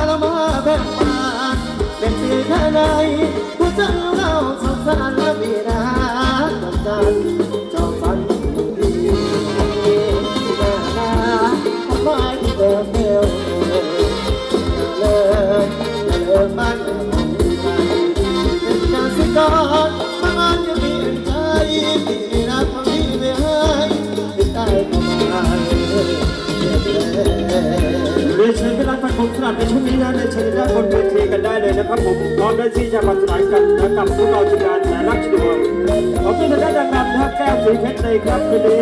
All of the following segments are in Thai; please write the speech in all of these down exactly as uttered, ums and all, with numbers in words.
ละมาแบ่งบานเป็นปีแค่ไหนผู้ใจเราสงสารและมีนาจำจันจอมฝันดีแม่นาทำไมเดิมเดียวเลยเลิกมันของกันเป็นการสิกรบางอันยังมีใจที่รักของพี่ไม่ให้ไม่ได้ก็ไม่เรียนเชิญพี่รักท่านผมสลับในช่วงนี้นะในเชิญด้านบนเวทีกันได้เลยนะครับผมพร้อมได้ที่จะมาสนานกันนะกับพวกเราทีมงานแต่รักดวงขอบคุณท่านดังนำท่าแก้วสีเพชรในครับคืนนี้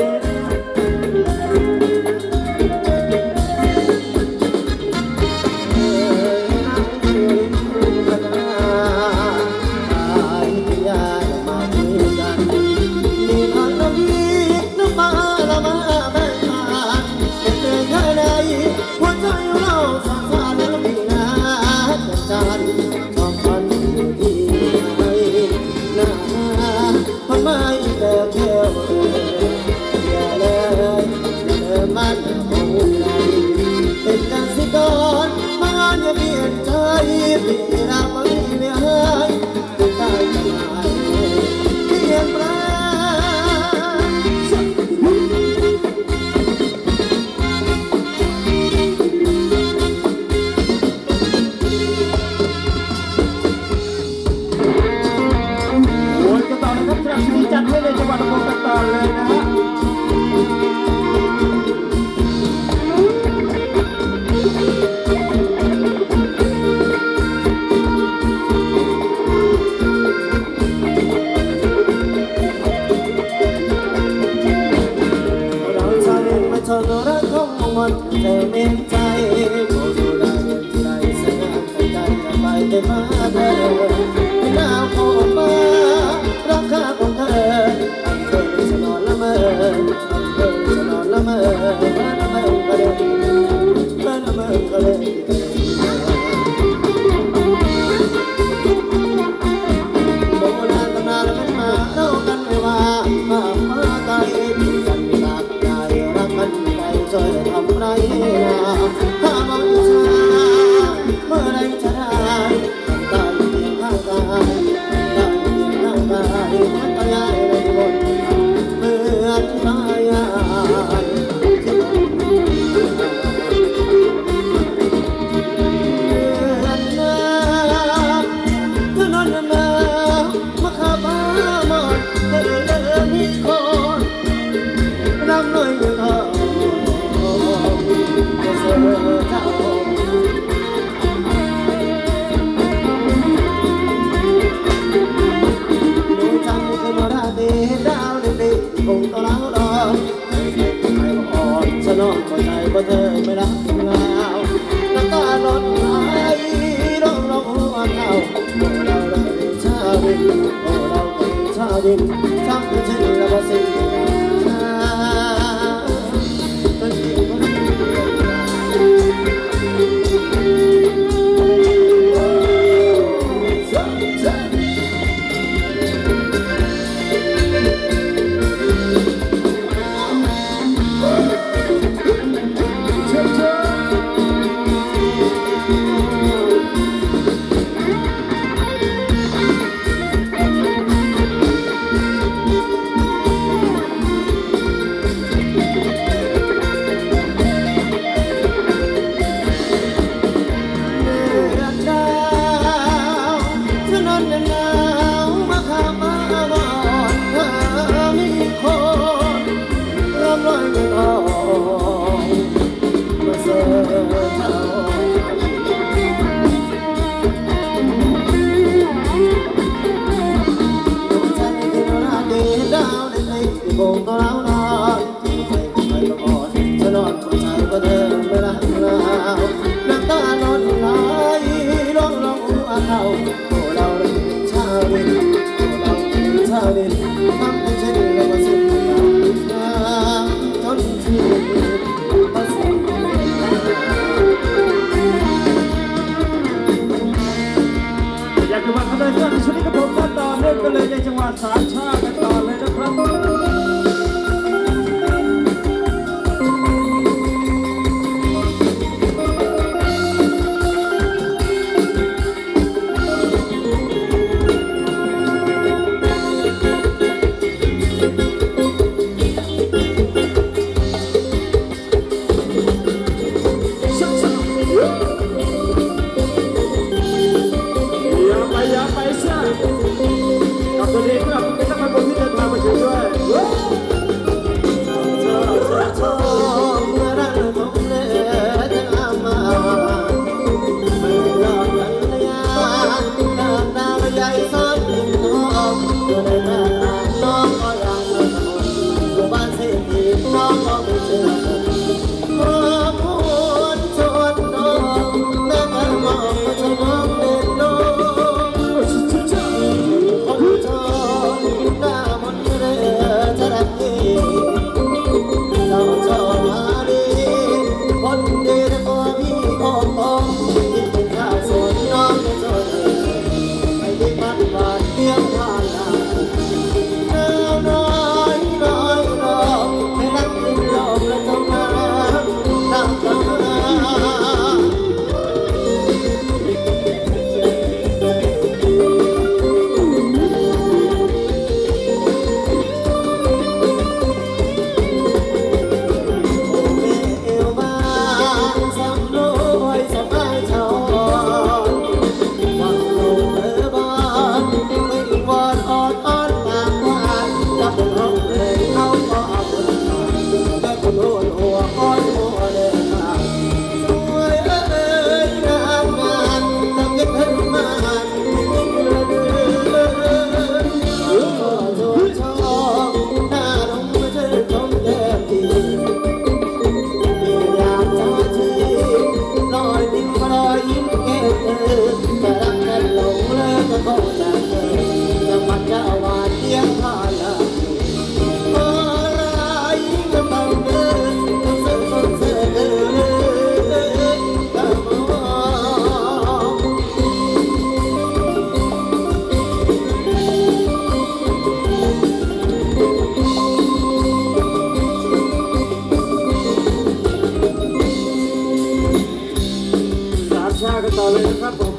ต่อเลยนะครับผม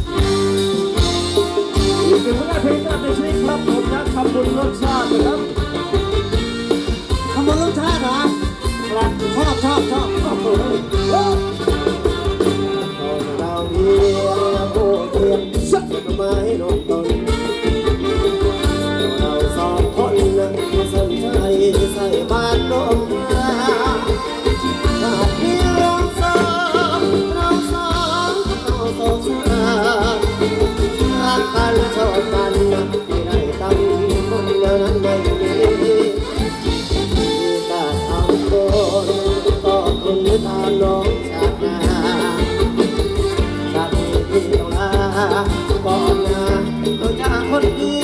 อีกหนึ่งผลงานเพลงยอดในชีวิตครับผมนะคำบุญรสชาตินะครับคำบุญรสชาติเหรอครับชอบชอบชอบชอบเลยเราเพียงโบเทียนสักไม้นมต้นเราสองคนนั้นสนใจใส่บาตรลงมาหากมีเราสองเราสองเราสองรักกันชอบกันไม่ได้ตั้งคนอย่างนั้นไม่มีแต่ทำคนก็คุณตาน้องชาติหน้าชาติที่ต้องลาก่อนนะเราจะคนดี